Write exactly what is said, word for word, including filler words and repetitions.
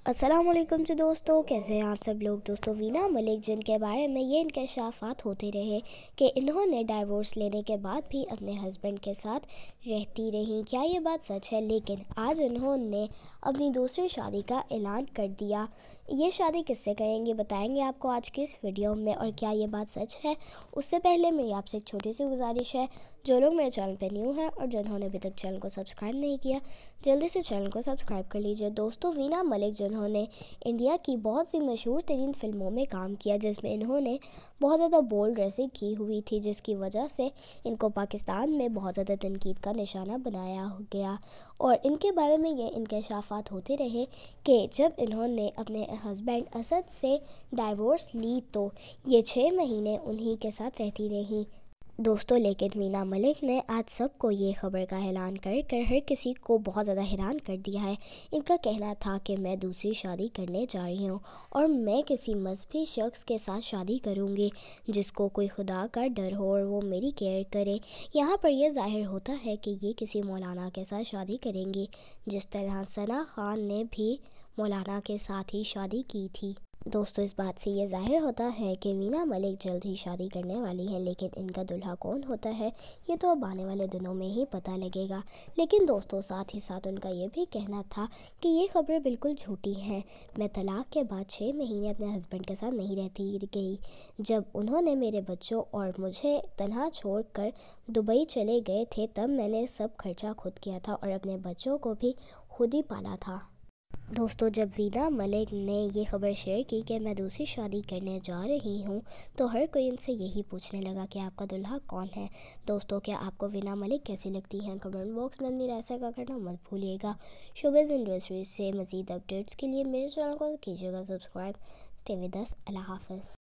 अस्सलाम वालेकुम जी दोस्तों, कैसे हैं आप सब लोग। दोस्तों वीना मलिक जिनके बारे में ये इंकशाफात होते रहे कि इन्होंने डाइवोर्स लेने के बाद भी अपने हस्बैंड के साथ रहती रहीं, क्या ये बात सच है? लेकिन आज इन्होंने अपनी दूसरी शादी का ऐलान कर दिया। ये शादी किससे करेंगे बताएंगे आपको आज के इस वीडियो में, और क्या ये बात सच है। उससे पहले मेरी आपसे एक छोटी सी गुजारिश है, जो लोग मेरे चैनल पे न्यू हैं और जिन्होंने अभी तक चैनल को सब्सक्राइब नहीं किया, जल्दी से चैनल को सब्सक्राइब कर लीजिए। दोस्तों वीना मलिक जिन्होंने इंडिया की बहुत सी मशहूर तरीन फिल्मों में काम किया, जिसमें इन्होंने बहुत ज़्यादा बोल्ड ड्रेसिंग की हुई थी, जिसकी वजह से इनको पाकिस्तान में बहुत ज़्यादा तनकीद का निशाना बनाया गया। और इनके बारे में ये इंकशाफात होते रहे कि जब इन्होंने अपने हस्बैंड असद से डाइवोर्स ली तो ये छः महीने उन्हीं के साथ रहती रहीं। दोस्तों लेकिन वीना मलिक ने आज सबको ये खबर का ऐलान कर कर हर किसी को बहुत ज़्यादा हैरान कर दिया है। इनका कहना था कि मैं दूसरी शादी करने जा रही हूँ और मैं किसी मजहबी शख्स के साथ शादी करूँगी जिसको कोई खुदा का डर हो और वो मेरी केयर करे। यहाँ पर यह ज़ाहिर होता है कि ये किसी मौलाना के साथ शादी करेंगी, जिस तरह सना खान ने भी मौलाना के साथ ही शादी की थी। दोस्तों इस बात से ये ज़ाहिर होता है कि वीना मलिक जल्द ही शादी करने वाली हैं, लेकिन इनका दूल्हा कौन होता है ये तो अब आने वाले दिनों में ही पता लगेगा। लेकिन दोस्तों साथ ही साथ उनका ये भी कहना था कि ये खबरें बिल्कुल झूठी हैं। मैं तलाक के बाद छः महीने अपने हस्बैंड के साथ नहीं रहती गई। जब उन्होंने मेरे बच्चों और मुझे तन्हा छोड़ कर दुबई चले गए थे, तब मैंने सब खर्चा खुद किया था और अपने बच्चों को भी खुद ही पाला था। दोस्तों जब वीना मलिक ने ये खबर शेयर की कि मैं दूसरी शादी करने जा रही हूँ, तो हर कोई इनसे यही पूछने लगा कि आपका दूल्हा कौन है। दोस्तों क्या आपको वीना मलिक कैसी लगती हैं? कमेंट बॉक्स में अपनी राय साझा करना मत भूलिएगा। शोबिज़ इंडस्ट्री से मज़ीद अपडेट्स के लिए मेरे चैनल को कीजिएगा सब्सक्राइब। Stay with us. अल्लाह हाफ़िज़।